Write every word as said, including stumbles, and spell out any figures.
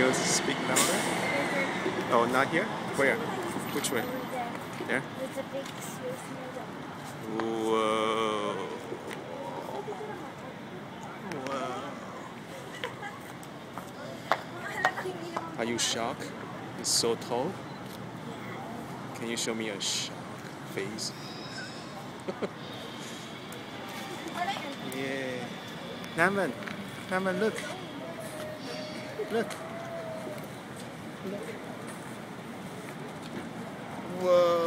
to speak louder? Oh, not here? Where? Which way? There? With a big Swiss noodle. Whoa. Wow. Are you shocked? It's so tall? Can you show me a shock face? Yeah. Naman, Naman, look. Look. Look. Whoa.